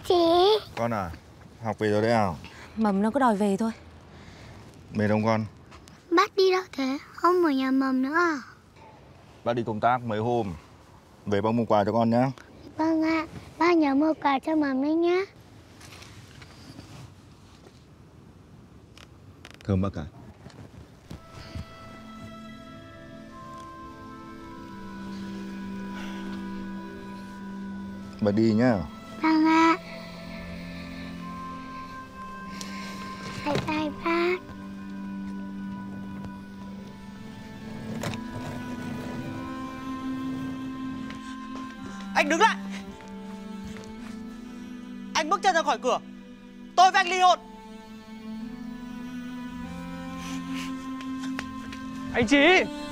Chị. Con à, học về rồi đấy à? Mầm nó cứ đòi về thôi. Mệt không con? Bác đi đâu thế? Không ở nhà Mầm nữa à? Bác đi công tác mấy hôm. Về bác mua quà cho con nhé. Vâng ạ. Bác nhớ mua quà cho Mầm đấy nhé. Thơm bác cả. Bác đi nhá. Vâng ạ. Bye bye bác. Anh đứng lại. Anh bước chân ra khỏi cửa, tôi với anh ly hôn. Anh Trí,